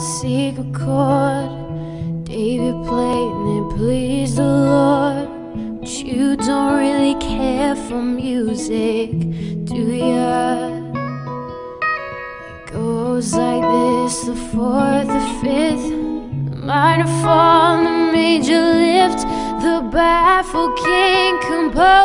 secret chord. David played and it pleased the Lord. But you don't really care for music, do ya? It goes like this: the fourth, the fifth, the minor fall, the major lift. The baffled king composed